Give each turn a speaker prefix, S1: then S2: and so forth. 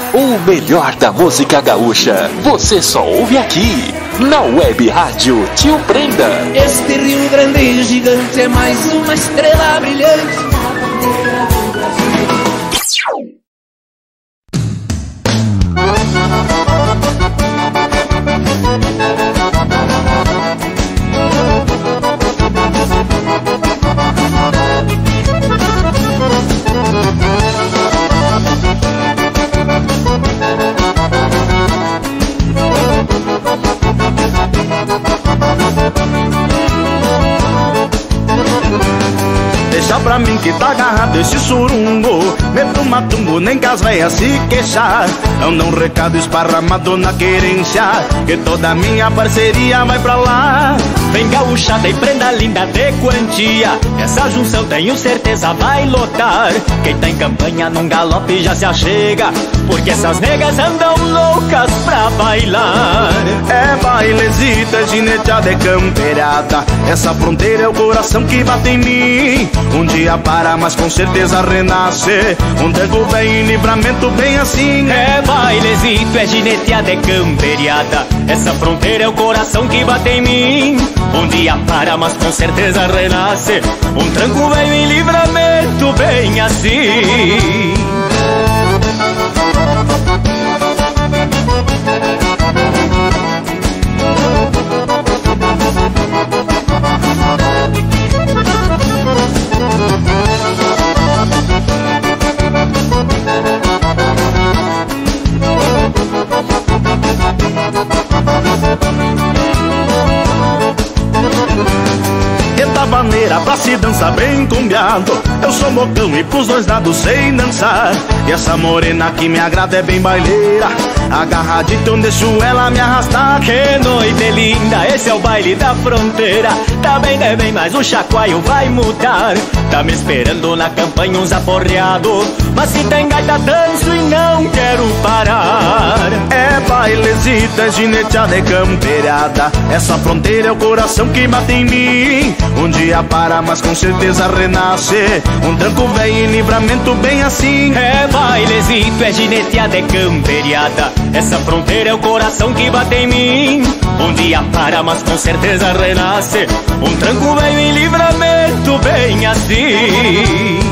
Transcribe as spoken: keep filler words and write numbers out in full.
S1: O melhor da música gaúcha, você só ouve aqui, na Web Rádio Tio Prenda.
S2: Este Rio Grande gigante é mais uma estrela brilhante.
S3: Deixa pra mim que tá agarrado esse surungo, meto matungo, nem que as véias se queixar. É um recado esparramado na querência, que toda minha parceria vai pra lá.
S4: Vem gaúchada e prenda linda de quantia, essa junção tenho certeza vai lotar. Quem tá em campanha num galope já se achega, porque essas negas andam loucas pra bailar.
S3: É bailezita, gineteada, é campeirada, essa fronteira é o coração que bate em mim. Um dia para, mas com certeza renasce, um tranco bem em livramento bem assim.
S4: É bailezito, é gineteada, é camperiada, essa fronteira é o coração que bate em mim. Um dia para, mas com certeza renasce, um tranco bem em livramento bem assim.
S3: Maneira pra se dançar bem cumbiado, eu sou mocão e pros dois lados sei dançar. E essa morena que me agrada é bem baileira, agarradita eu deixo ela me arrastar.
S4: Que noite linda, esse é o baile da fronteira. Tá bem, é bem, mas o chacoalho vai mudar. Tá me esperando na campanha uns aporreados, mas se tem gaita danço e não quero parar.
S3: É bailezita, é gineteada, é campeirada, essa fronteira é o coração que bate em mim. Um dia para, mas com certeza renasce, um tranco vem em livramento bem assim.
S4: É bailezito, é gineteada, é camperiada, essa fronteira é o coração que bate em mim. Um dia para, mas com certeza renasce, um tranco vem em livramento bem assim.